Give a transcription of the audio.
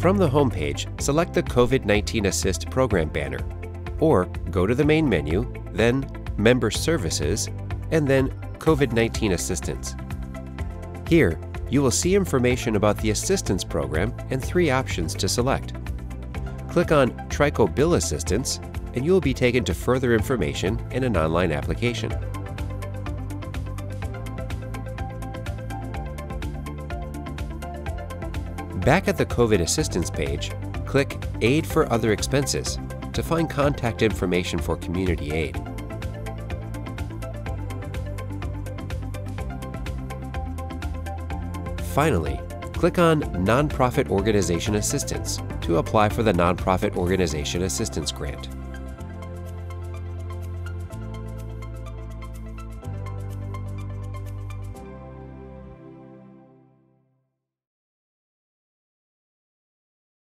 From the homepage, select the COVID-19 Assist program banner, or go to the main menu, then Member Services, and then COVID-19 Assistance. Here, you will see information about the Assistance Program and 3 options to select. Click on TRICO Bill Assistance, and you will be taken to further information and an online application. Back at the COVID Assistance page, click Aid for Other Expenses to find contact information for community aid. Finally, click on Nonprofit Organization Assistance to apply for the Nonprofit Organization Assistance Grant.